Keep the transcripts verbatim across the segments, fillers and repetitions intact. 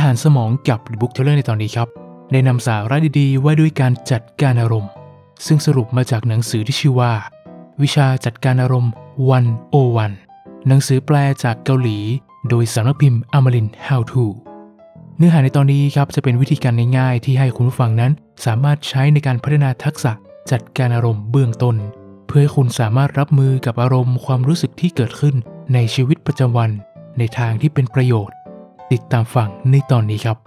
ารสมองกับ The Book Teller ในตอนนี้ครับได้นำสาระดีๆว่าด้วยการจัดการอารมณ์ซึ่งสรุปมาจากหนังสือที่ชื่อว่าวิชาจัดการอารมณ์หนึ่งศูนย์หนึ่งหนังสือแปลจากเกาหลีโดยสำนักพิมพ์ Amarin How To เนื้อหาในตอนนี้ครับจะเป็นวิธีการง่ายๆที่ให้คุณผู้ฟังนั้นสามารถใช้ในการพัฒนาทักษะจัดการอารมณ์เบื้องต้นเพื่อให้คุณสามารถรับมือกับอารมณ์ความรู้สึกที่เกิดขึ้นในชีวิตประจำวันในทางที่เป็นประโยชน์ติดตามฟังในตอนนี้ครับ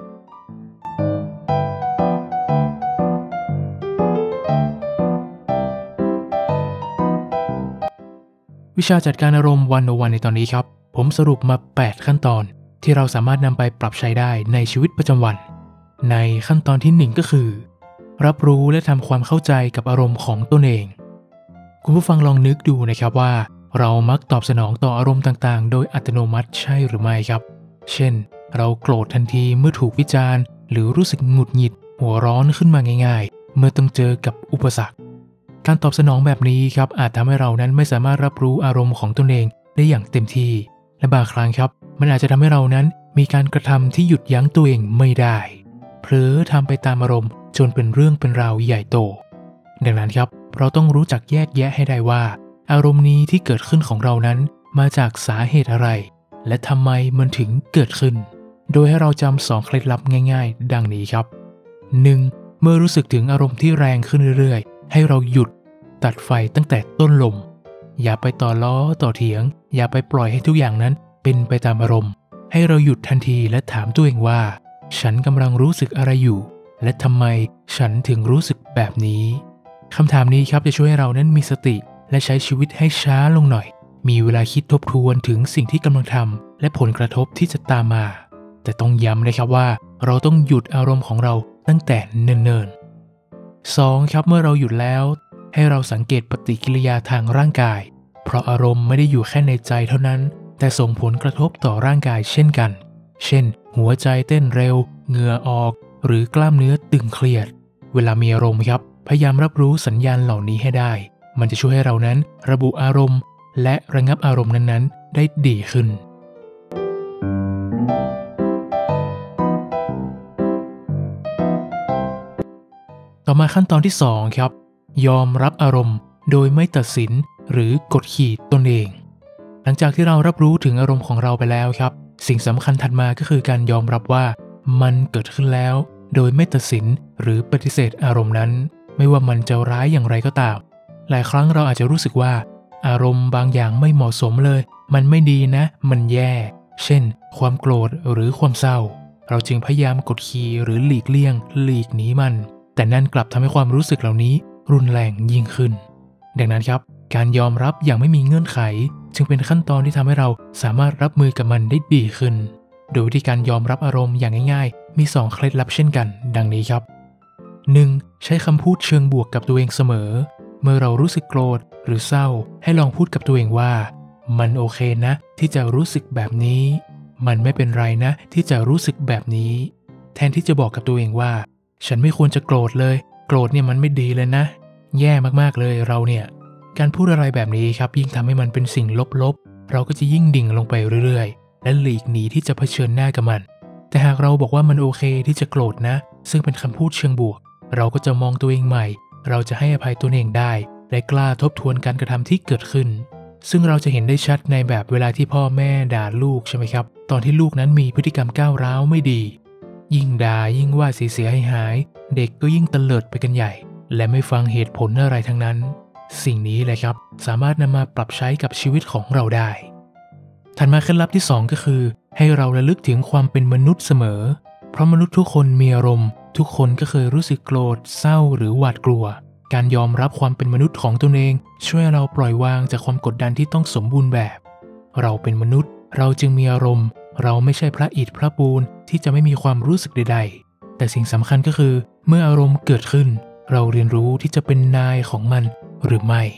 วิชาจัดการอารมณ์หนึ่งศูนย์หนึ่งในตอนนี้ครับผมสรุปมาแปดขั้นตอนที่เราสามารถนำไปปรับใช้ได้ในชีวิตประจำวันในขั้นตอนที่หนึ่งก็คือรับรู้และทำความเข้าใจกับอารมณ์ของตนเองคุณผู้ฟังลองนึกดูนะครับว่าเรามักตอบสนองต่ออารมณ์ต่างๆโดยอัตโนมัติใช่หรือไม่ครับเช่นเราโกรธทันทีเมื่อถูกวิจารณ์หรือรู้สึกหงุดหงิดหัวร้อนขึ้นมาง่ายๆเมื่อต้องเจอกับอุปสรรคการตอบสนองแบบนี้ครับอาจทำให้เรานั้นไม่สามารถรับรู้อารมณ์ของตนเองได้อย่างเต็มที่และบางครั้งครับมันอาจจะทำให้เรานั้นมีการกระทำที่หยุดยั้งตัวเองไม่ได้เผลอทำไปตามอารมณ์จนเป็นเรื่องเป็นราวใหญ่โตดังนั้นครับเราต้องรู้จักแยกแยะให้ได้ว่าอารมณ์นี้ที่เกิดขึ้นของเรานั้นมาจากสาเหตุอะไรและทำไมมันถึงเกิดขึ้นโดยให้เราจำสองเคล็ดลับง่ายๆดังนี้ครับ หนึ่ง. เมื่อรู้สึกถึงอารมณ์ที่แรงขึ้นเรื่อยๆให้เราหยุดตัดไฟตั้งแต่ต้นลมอย่าไปต่อล้อต่อเถียงอย่าไปปล่อยให้ทุกอย่างนั้นเป็นไปตามอารมณ์ให้เราหยุดทันทีและถามตัวเองว่าฉันกำลังรู้สึกอะไรอยู่และทำไมฉันถึงรู้สึกแบบนี้คำถามนี้ครับจะช่วยให้เรานั้นมีสติและใช้ชีวิตให้ช้าลงหน่อยมีเวลาคิดทบทวนถึงสิ่งที่กำลังทำและผลกระทบที่จะตามมาแต่ต้องย้ำนะครับว่าเราต้องหยุดอารมณ์ของเราตั้งแต่เนิ่นๆ สอง. ครับเมื่อเราหยุดแล้วให้เราสังเกตปฏิกิริยาทางร่างกายเพราะอารมณ์ไม่ได้อยู่แค่ในใจเท่านั้นแต่ส่งผลกระทบต่อร่างกายเช่นกันเช่นหัวใจเต้นเร็วเหงื่อออกหรือกล้ามเนื้อตึงเครียดเวลามีอารมณ์ครับพยายามรับรู้สัญญาณเหล่านี้ให้ได้มันจะช่วยให้เรานั้นระบุอารมณ์และระงับอารมณ์นั้นๆได้ดีขึ้นต่อมาขั้นตอนที่สองครับยอมรับอารมณ์โดยไม่ตัดสินหรือกดขี่ตนเองหลังจากที่เรารับรู้ถึงอารมณ์ของเราไปแล้วครับสิ่งสำคัญถัดมาก็คือการยอมรับว่ามันเกิดขึ้นแล้วโดยไม่ตัดสินหรือปฏิเสธอารมณ์นั้นไม่ว่ามันจะร้ายอย่างไรก็ตามหลายครั้งเราอาจจะรู้สึกว่าอารมณ์บางอย่างไม่เหมาะสมเลยมันไม่ดีนะมันแย่เช่นความโกรธหรือความเศร้าเราจึงพยายามกดขี่หรือหลีกเลี่ยงหลีกหนีมันแต่นั่นกลับทำให้ความรู้สึกเหล่านี้รุนแรงยิ่งขึ้นดังนั้นครับการยอมรับอย่างไม่มีเงื่อนไขจึงเป็นขั้นตอนที่ทำให้เราสามารถรับมือกับมันได้ดีขึ้นโดยวิธีการยอมรับอารมณ์อย่างง่ายๆมีสองเคล็ดลับเช่นกันดังนี้ครับ หนึ่ง. ใช้คำพูดเชิงบวกกับตัวเองเสมอเมื่อเรารู้สึกโกรธหรือเศร้าให้ลองพูดกับตัวเองว่ามันโอเคนะที่จะรู้สึกแบบนี้มันไม่เป็นไรนะที่จะรู้สึกแบบนี้แทนที่จะบอกกับตัวเองว่าฉันไม่ควรจะโกรธเลยโกรธเนี่ยมันไม่ดีเลยนะแย่มากๆเลยเราเนี่ยการพูดอะไรแบบนี้ครับยิ่งทำให้มันเป็นสิ่งลบๆเราก็จะยิ่งดิ่งลงไปเรื่อยๆและหลีกหนีที่จะเผชิญหน้ากับมันแต่หากเราบอกว่ามันโอเคที่จะโกรธนะซึ่งเป็นคำพูดเชิงบวกเราก็จะมองตัวเองใหม่เราจะให้อภัยตัวเองได้และกล้าทบทวนการกระทำที่เกิดขึ้นซึ่งเราจะเห็นได้ชัดในแบบเวลาที่พ่อแม่ด่าลูกใช่ไหมครับตอนที่ลูกนั้นมีพฤติกรรมก้าวร้าวไม่ดียิ่งด่ายิ่งว่าเสียหายๆเด็กก็ยิ่งเตลิดไปกันใหญ่และไม่ฟังเหตุผลอะไรทั้งนั้นสิ่งนี้แหละครับสามารถนำมาปรับใช้กับชีวิตของเราได้ถัดมาเคล็ดลับที่สองก็คือให้เราระลึกถึงความเป็นมนุษย์เสมอเพราะมนุษย์ทุกคนมีอารมณ์ทุกคนก็เคยรู้สึกโกรธเศร้าหรือหวาดกลัวการยอมรับความเป็นมนุษย์ของตนเองช่วยเราปล่อยวางจากความกดดันที่ต้องสมบูรณ์แบบเราเป็นมนุษย์เราจึงมีอารมณ์เราไม่ใช่พระอิฐพระปูนที่จะไม่มีความรู้สึกใดๆแต่สิ่งสำคัญก็คือเมื่ออารมณ์เกิดขึ้นเราเรียนรู้ที่จะเป็นนายของมันหรือไม่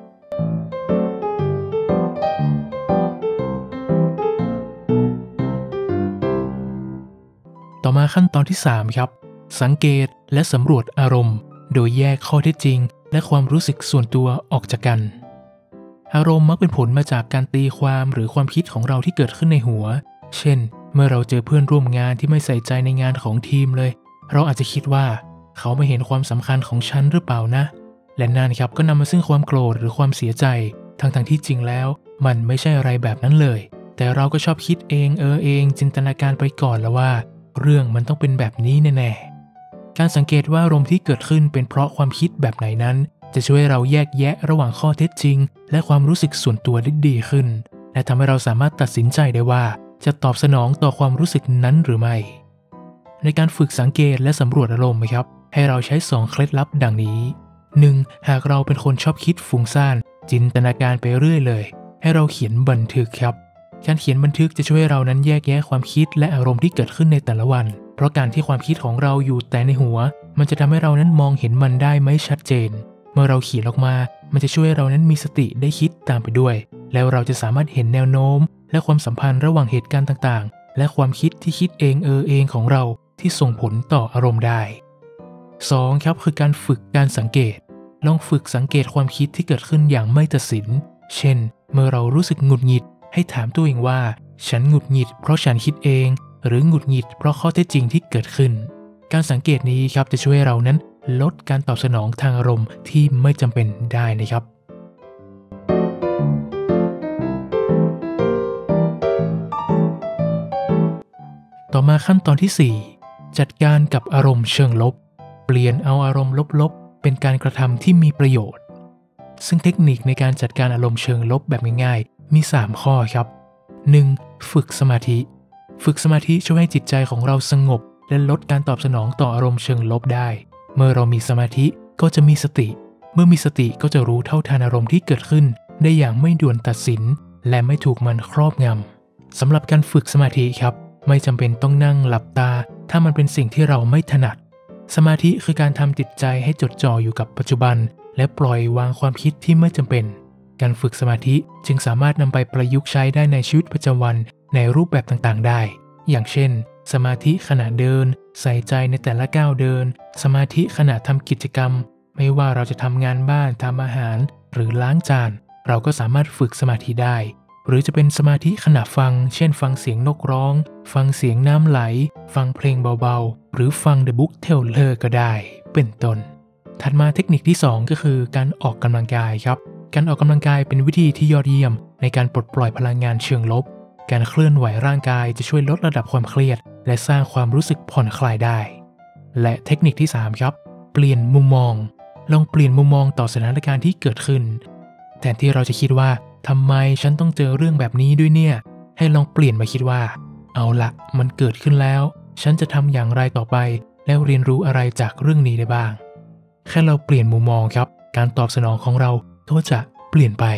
ต่อมาขั้นตอนที่สามครับสังเกตและสำรวจอารมณ์โดยแยกข้อเท็จจริงและความรู้สึกส่วนตัวออกจากกันอารมณ์มักเป็นผลมาจากการตีความหรือความคิดของเราที่เกิดขึ้นในหัวเช่นเมื่อเราเจอเพื่อนร่วมงานที่ไม่ใส่ใจในงานของทีมเลยเราอาจจะคิดว่าเขาไม่เห็นความสำคัญของฉันหรือเปล่านะและนั่นครับก็นำมาซึ่งความโกรธหรือความเสียใจทั้งทั้งที่จริงแล้วมันไม่ใช่อะไรแบบนั้นเลยแต่เราก็ชอบคิดเองเออเองจินตนาการไปก่อนแล้วว่าเรื่องมันต้องเป็นแบบนี้แน่ๆการสังเกตว่าอารมณ์ที่เกิดขึ้นเป็นเพราะความคิดแบบไหนนั้นจะช่วยเราแยกแยะระหว่างข้อเท็จจริงและความรู้สึกส่วนตัวได้ดีขึ้นและทำให้เราสามารถตัดสินใจได้ว่าจะตอบสนองต่อความรู้สึกนั้นหรือไม่ในการฝึกสังเกตและสำรวจอารมณ์ครับให้เราใช้สองเคล็ดลับดังนี้ หนึ่ง. หากเราเป็นคนชอบคิดฟุ้งซ่านจินตนาการไปเรื่อยเลยให้เราเขียนบันทึกครับการเขียนบันทึกจะช่วยเรานั้นแยกแยะความคิดและอารมณ์ที่เกิดขึ้นในแต่ละวันเพราะการที่ความคิดของเราอยู่แต่ในหัวมันจะทำให้เรานั้นมองเห็นมันได้ไม่ชัดเจนเมื่อเราเขียนออกมามันจะช่วยเรานั้นมีสติได้คิดตามไปด้วยแล้วเราจะสามารถเห็นแนวโน้มและความสัมพันธ์ระหว่างเหตุการณ์ต่างๆและความคิดที่คิดเองเออเองของเราที่ส่งผลต่ออารมณ์ได้ สอง. ครับคือการฝึกการสังเกตลองฝึกสังเกตความคิดที่เกิดขึ้นอย่างไม่ตัดสินเช่นเมื่อเรารู้สึกหงุดหงิดให้ถามตัวเองว่าฉันหงุดหงิดเพราะฉันคิดเองหรือหงุดหงิดเพราะข้อเท็จจริงที่เกิดขึ้นการสังเกตนี้ครับจะช่วยเรานั้นลดการตอบสนองทางอารมณ์ที่ไม่จำเป็นได้นะครับต่อมาขั้นตอนที่สี่จัดการกับอารมณ์เชิงลบเปลี่ยนเอาอารมณ์ลบๆเป็นการกระทำที่มีประโยชน์ซึ่งเทคนิคในการจัดการอารมณ์เชิงลบแบบง่ายๆมีสามข้อครับ หนึ่ง. ฝึกสมาธิฝึกสมาธิช่วยให้จิตใจของเราสงบและลดการตอบสนองต่ออารมณ์เชิงลบได้เมื่อเรามีสมาธิก็จะมีสติเมื่อมีสติก็จะรู้เท่าทันอารมณ์ที่เกิดขึ้นได้อย่างไม่ด่วนตัดสินและไม่ถูกมันครอบงำสำหรับการฝึกสมาธิครับไม่จำเป็นต้องนั่งหลับตาถ้ามันเป็นสิ่งที่เราไม่ถนัดสมาธิคือการทำจิตใจให้จดจ่ออยู่กับปัจจุบันและปล่อยวางความคิดที่ไม่จำเป็นการฝึกสมาธิจึงสามารถนำไปประยุกต์ใช้ได้ในชีวิตประจำวันในรูปแบบต่างๆได้อย่างเช่นสมาธิขณะเดินใส่ใจในแต่ละก้าวเดินสมาธิขณะทำกิจกรรมไม่ว่าเราจะทำงานบ้านทำอาหารหรือล้างจานเราก็สามารถฝึกสมาธิได้หรือจะเป็นสมาธิขณะฟังเช่นฟังเสียงนกร้องฟังเสียงน้ำไหลฟังเพลงเบาๆหรือฟัง The Book Teller ก็ได้เป็นต้นถัดมาเทคนิคที่สองก็คือการออกกำลังกายครับการออกกำลังกายเป็นวิธีที่ยอดเยี่ยมในการปลดปล่อยพลังงานเชิงลบการเคลื่อนไหวร่างกายจะช่วยลดระดับความเครียดและสร้างความรู้สึกผ่อนคลายได้และเทคนิคที่สามครับเปลี่ยนมุมมองลองเปลี่ยนมุมมองต่อสถานการณ์ที่เกิดขึ้นแทนที่เราจะคิดว่าทำไมฉันต้องเจอเรื่องแบบนี้ด้วยเนี่ยให้ลองเปลี่ยนมาคิดว่าเอาละมันเกิดขึ้นแล้วฉันจะทำอย่างไรต่อไปแล้วเรียนรู้อะไรจากเรื่องนี้ได้บ้างแค่เราเปลี่ยนมุมมองครับการตอบสนองของเราก็จะเปลี่ยนไป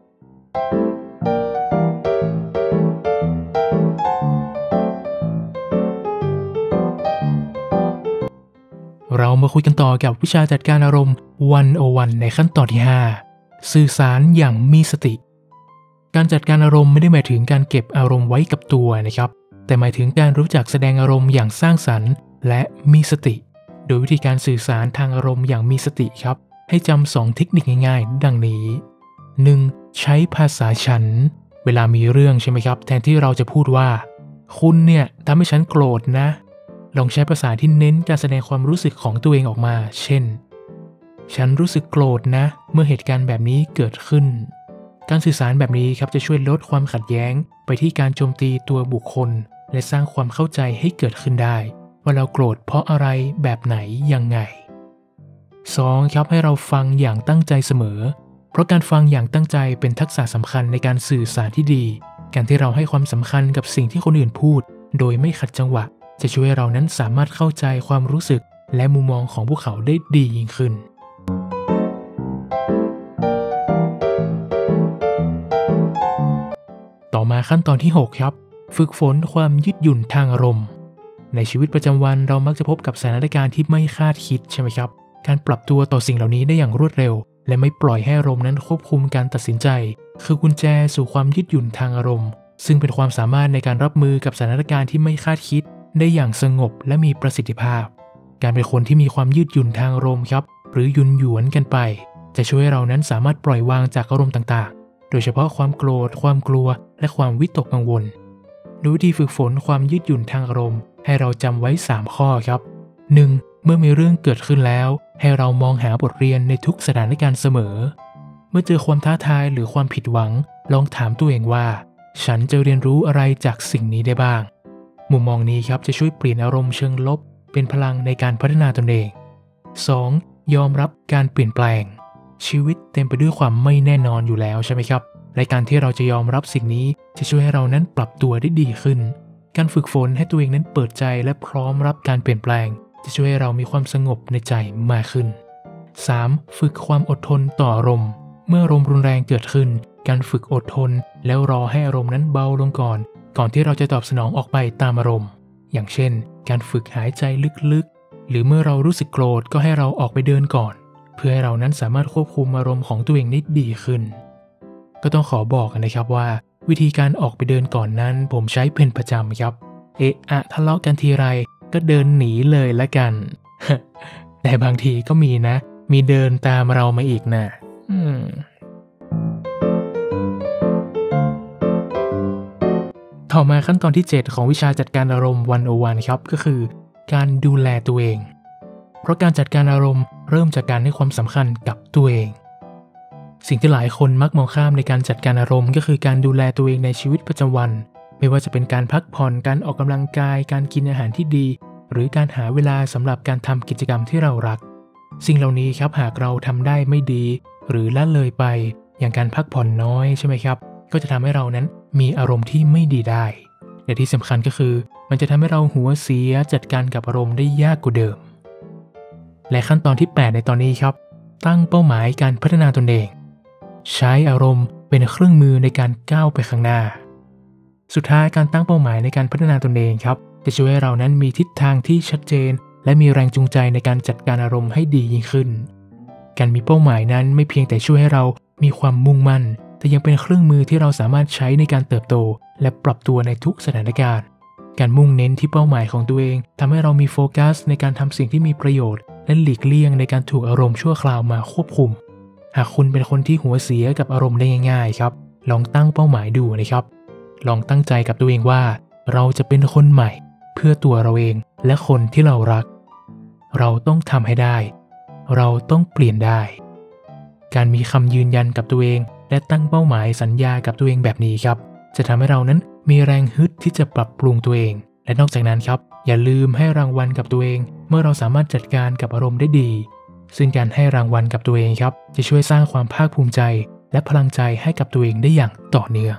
เรามาคุยกันต่อกับวิชาจัดการอารมณ์หนึ่งศูนย์หนึ่งในขั้นตอนที่ห้าสื่อสารอย่างมีสติการจัดการอารมณ์ไม่ได้หมายถึงการเก็บอารมณ์ไว้กับตัวนะครับแต่หมายถึงการรู้จักแสดงอารมณ์อย่างสร้างสรรค์และมีสติโดยวิธีการสื่อสารทางอารมณ์อย่างมีสติครับให้จำสองเทคนิคง่ายๆดังนี้ หนึ่ง. ใช้ภาษาฉันเวลามีเรื่องใช่ไหมครับแทนที่เราจะพูดว่าคุณเนี่ยทำให้ฉันโกรธนะลองใช้ภาษาที่เน้นการแสดงความรู้สึกของตัวเองออกมาเช่นฉันรู้สึกโกรธนะเมื่อเหตุการณ์แบบนี้เกิดขึ้นการสื่อสารแบบนี้ครับจะช่วยลดความขัดแย้งไปที่การโจมตีตัวบุคคลและสร้างความเข้าใจให้เกิดขึ้นได้ว่าเราโกรธเพราะอะไรแบบไหนยังไง สอง. ครับให้เราฟังอย่างตั้งใจเสมอเพราะการฟังอย่างตั้งใจเป็นทักษะสำคัญในการสื่อสารที่ดีการที่เราให้ความสำคัญกับสิ่งที่คนอื่นพูดโดยไม่ขัดจังหวะจะช่วยเรานั้นสามารถเข้าใจความรู้สึกและมุมมองของพวกเขาได้ดียิ่งขึ้นต่อมาขั้นตอนที่หกครับฝึกฝนความยืดหยุ่นทางอารมณ์ในชีวิตประจำวันเรามักจะพบกับสถานการณ์ที่ไม่คาดคิดใช่ไหมครับการปรับตัวต่อสิ่งเหล่านี้ได้อย่างรวดเร็วและไม่ปล่อยให้อารมณ์นั้นควบคุมการตัดสินใจคือกุญแจสู่ความยืดหยุ่นทางอารมณ์ซึ่งเป็นความสามารถในการรับมือกับสถานการณ์ที่ไม่คาดคิดได้อย่างสงบและมีประสิทธิภาพการเป็นคนที่มีความยืดหยุ่นทางอารมณ์ครับหรือหยุ่นหยวนกันไปจะช่วยให้เรานั้นสามารถปล่อยวางจากอารมณ์ต่างๆโดยเฉพาะความโกรธความกลัวและความวิตกกังวลโดยวิธีฝึกฝนความยืดหยุ่นทางอารมณ์ให้เราจำไว้สามข้อครับ หนึ่ง. เมื่อมีเรื่องเกิดขึ้นแล้วให้เรามองหาบทเรียนในทุกสถานการณ์เสมอเมื่อเจอความท้าทายหรือความผิดหวังลองถามตัวเองว่าฉันจะเรียนรู้อะไรจากสิ่งนี้ได้บ้างมุมมองนี้ครับจะช่วยเปลี่ยนอารมณ์เชิงลบเป็นพลังในการพัฒนาตนเอง สอง. ยอมรับการเปลี่ยนแปลงชีวิตเต็มไปด้วยความไม่แน่นอนอยู่แล้วใช่ไหมครับและการที่เราจะยอมรับสิ่งนี้จะช่วยให้เรานั้นปรับตัวได้ดีขึ้นการฝึกฝนให้ตัวเองนั้นเปิดใจและพร้อมรับการเปลี่ยนแปลงจะช่วยให้เรามีความสงบในใจมากขึ้น สาม. ฝึกความอดทนต่ออารมณ์เมื่ออารมณ์รุนแรงเกิดขึ้นการฝึกอดทนแล้วรอให้อารมณ์นั้นเบาลงก่อนก่อนที่เราจะตอบสนองออกไปตามอารมณ์อย่างเช่นการฝึกหายใจลึกๆหรือเมื่อเรารู้สึกโกรธก็ให้เราออกไปเดินก่อนเพื่อให้เรานั้นสามารถควบคุมอารมณ์ของตัวเองได้ดีขึ้นก็ต้องขอบอกนะครับว่าวิธีการออกไปเดินก่อนนั้นผมใช้เป็นประจำครับเอะอะทะเลาะกันทีไรก็เดินหนีเลยละกัน แต่บางทีก็มีนะมีเดินตามเรามาอีกนะอืมต่อมาขั้นตอนที่เจ็ดของวิชาจัดการอารมณ์หนึ่งศูนย์หนึ่งครับก็คือการดูแลตัวเองเพราะการจัดการอารมณ์เริ่มจากการให้ความสำคัญกับตัวเองสิ่งที่หลายคนมักมองข้ามในการจัดการอารมณ์ก็คือการดูแลตัวเองในชีวิตประจำวันไม่ว่าจะเป็นการพักผ่อนการออกกำลังกายการกินอาหารที่ดีหรือการหาเวลาสำหรับการทำกิจกรรมที่เรารักสิ่งเหล่านี้ครับหากเราทำได้ไม่ดีหรือละเลยไปอย่างการพักผ่อนน้อยใช่ไหมครับก็จะทำให้เรานั้นมีอารมณ์ที่ไม่ดีได้และที่สำคัญก็คือมันจะทำให้เราหัวเสียจัดการกับอารมณ์ได้ยากกว่าเดิมและขั้นตอนที่แปดในตอนนี้ครับตั้งเป้าหมายการพัฒนาตนเองใช้อารมณ์เป็นเครื่องมือในการก้าวไปข้างหน้าสุดท้ายการตั้งเป้าหมายในการพัฒนาตนเองครับจะช่วยให้เรานั้นมีทิศทางที่ชัดเจนและมีแรงจูงใจในการจัดการอารมณ์ให้ดียิ่งขึ้นการมีเป้าหมายนั้นไม่เพียงแต่ช่วยให้เรามีความมุ่งมั่นแต่ยังเป็นเครื่องมือที่เราสามารถใช้ในการเติบโตและปรับตัวในทุกสถานการณ์การมุ่งเน้นที่เป้าหมายของตัวเองทำให้เรามีโฟกัสในการทำสิ่งที่มีประโยชน์และหลีกเลี่ยงในการถูกอารมณ์ชั่วคราวมาควบคุมหากคุณเป็นคนที่หัวเสียกับอารมณ์ได้ง่ายๆครับลองตั้งเป้าหมายดูนะครับลองตั้งใจกับตัวเองว่าเราจะเป็นคนใหม่เพื่อตัวเราเองและคนที่เรารักเราต้องทำให้ได้เราต้องเปลี่ยนได้การมีคำยืนยันกับตัวเองและตั้งเป้าหมายสัญญากับตัวเองแบบนี้ครับจะทำให้เรานั้นมีแรงฮึดที่จะปรับปรุงตัวเองและนอกจากนั้นครับอย่าลืมให้รางวัลกับตัวเองเมื่อเราสามารถจัดการกับอารมณ์ได้ดีซึ่งการให้รางวัลกับตัวเองครับจะช่วยสร้างความภาคภูมิใจและพลังใจให้กับตัวเองได้อย่างต่อเนื่อง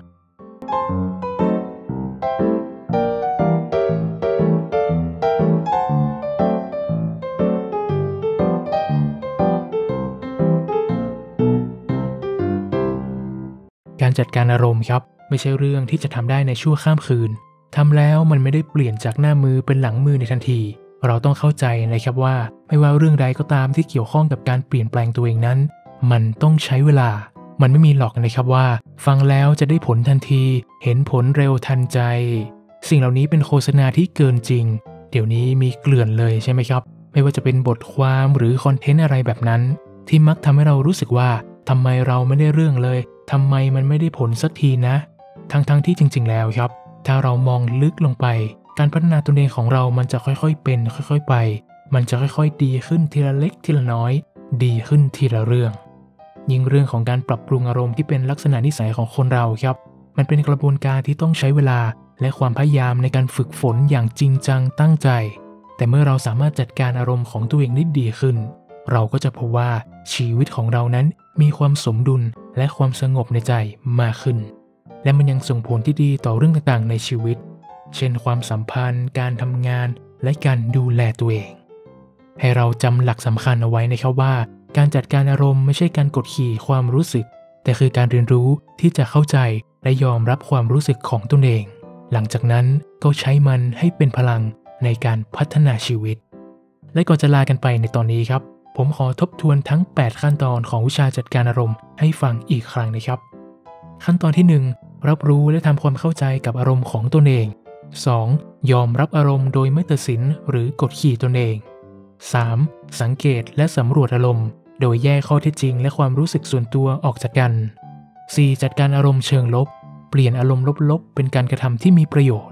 การจัดการอารมณ์ครับไม่ใช่เรื่องที่จะทำได้ในชั่วข้ามคืนทำแล้วมันไม่ได้เปลี่ยนจากหน้ามือเป็นหลังมือในทันทีเราต้องเข้าใจนะครับว่าไม่ว่าเรื่องใดก็ตามที่เกี่ยวข้องกับการเปลี่ยนแปลงตัวเองนั้นมันต้องใช้เวลามันไม่มีหรอกนะครับว่าฟังแล้วจะได้ผลทันทีเห็นผลเร็วทันใจสิ่งเหล่านี้เป็นโฆษณาที่เกินจริงเดี๋ยวนี้มีเกลื่อนเลยใช่ไหมครับไม่ว่าจะเป็นบทความหรือคอนเทนต์อะไรแบบนั้นที่มักทำให้เรารู้สึกว่าทำไมเราไม่ได้เรื่องเลยทำไมมันไม่ได้ผลสักทีนะทั้งๆ ท, ที่จริงๆแล้วครับถ้าเรามองลึกลงไปการพัฒนาตนเองของเรามันจะค่อยๆเป็นค่อยๆไปมันจะค่อยๆดีขึ้นทีละเล็กทีละน้อยดีขึ้นทีละเรื่องยิ่งเรื่องของการปรับปรุงอารมณ์ที่เป็นลักษณะนิสัยของคนเราครับมันเป็นกระบวนการที่ต้องใช้เวลาและความพยายามในการฝึกฝนอย่างจริงจังตั้งใจแต่เมื่อเราสามารถจัดการอารมณ์ของตัวเองได้ดีขึ้นเราก็จะพบว่าชีวิตของเรานั้นมีความสมดุลและความสงบในใจมากขึ้นและมันยังส่งผลที่ดีต่อเรื่องต่างๆในชีวิตเช่นความสัมพันธ์การทำงานและการดูแลตัวเองให้เราจำหลักสำคัญเอาไว้นะครับว่าการจัดการอารมณ์ไม่ใช่การกดขี่ความรู้สึกแต่คือการเรียนรู้ที่จะเข้าใจและยอมรับความรู้สึกของตนเองหลังจากนั้นก็ใช้มันให้เป็นพลังในการพัฒนาชีวิตและก่อนจะลากันไปในตอนนี้ครับผมขอทบทวนทั้งแปดขั้นตอนของวิชาจัดการอารมณ์ให้ฟังอีกครั้งนะครับขั้นตอนที่หนึ่งรับรู้และทำความเข้าใจกับอารมณ์ของตนเอง สอง. ยอมรับอารมณ์โดยไม่ตัดสินหรือกดขี่ตนเอง สาม. สังเกตและสำรวจอารมณ์โดยแยกข้อเท็จจริงและความรู้สึกส่วนตัวออกจากกัน สี่. จัดการอารมณ์เชิงลบเปลี่ยนอารมณ์ลบๆเป็นการกระทำที่มีประโยชน์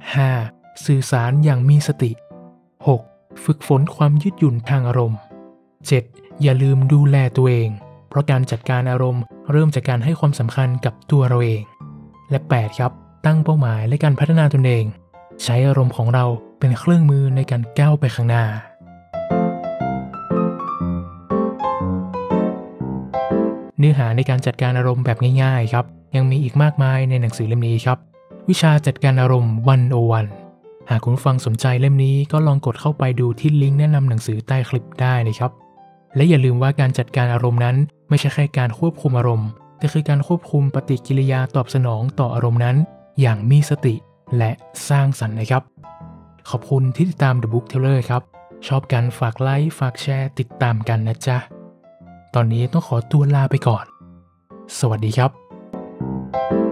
ห้า สื่อสารอย่างมีสติ หก ฝึกฝนความยืดหยุ่นทางอารมณ์ เจ็ด อย่าลืมดูแลตัวเองเพราะการจัดการอารมณ์เริ่มจากการให้ความสำคัญกับตัวเราเองและแปดครับตั้งเป้าหมายและการพัฒนาตนเองใช้อารมณ์ของเราเป็นเครื่องมือในการก้าวไปข้างหน้าเนื้อหาในการจัดการอารมณ์แบบง่ายๆครับยังมีอีกมากมายในหนังสือเล่มนี้ครับวิชาจัดการอารมณ์หนึ่งศูนย์หนึ่งหากคุณฟังสนใจเล่มนี้ก็ลองกดเข้าไปดูที่ลิงก์แนะนำหนังสือใต้คลิปได้นะครับและอย่าลืมว่าการจัดการอารมณ์นั้นไม่ใช่แค่การควบคุมอารมณ์แต่คือการควบคุมปฏิกิริยาตอบสนองต่ออารมณ์นั้นอย่างมีสติและสร้างสรรค์นะครับขอบคุณที่ติดตาม The Book Teller ครับชอบกันฝากไลค์ฝากแชร์ติดตามกันนะจ๊ะตอนนี้ต้องขอตัวลาไปก่อนสวัสดีครับ